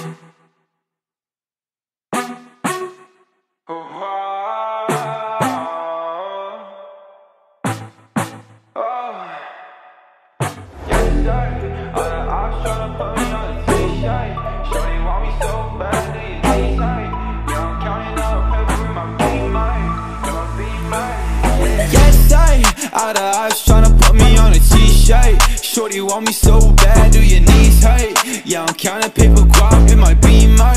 All the eyes tryna put me on a t-shirt. Shorty want me so bad, do your knees hurt? Yeah, I'm counting paper guap in my beamer,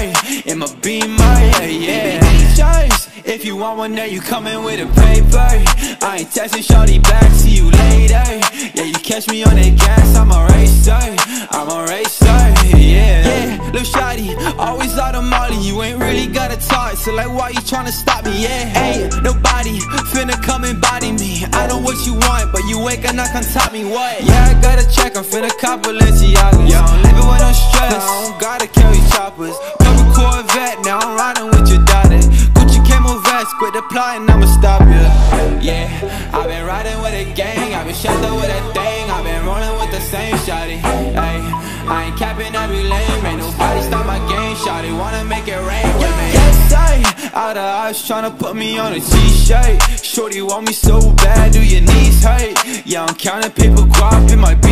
yeah. Choice. If you want one there, you coming with a paper. I ain't texting shorty back, see you later. Yeah, you catch me on that gas, I'm a racer, yeah. Lil' shawty, always out of molly, you ain't really gotta talk. So like, why you tryna stop me, yeah? Ain't nobody finna come and body me. I know what you want, but you ain't gonna come top me, what? Yeah, I gotta check, I'm finna cop Balenciagas. Yeah, I'm living with no stress, I don't gotta carry choppers. Cover Corvette, now I'm riding with your daughter. Gucci camo vest, quit the plotting, I'ma stop you. Yeah, I've been riding with a gang, I've been shut up with a thing, I've been rolling with the same shawty. Ay, I ain't capping every lane, ain't nobody stop my game. Shawty wanna make it rain with me. Yes, all the eyes tryna put me on a t-shirt. Shorty want me so bad, do your knees hurt? Yeah, I'm counting paper guap in my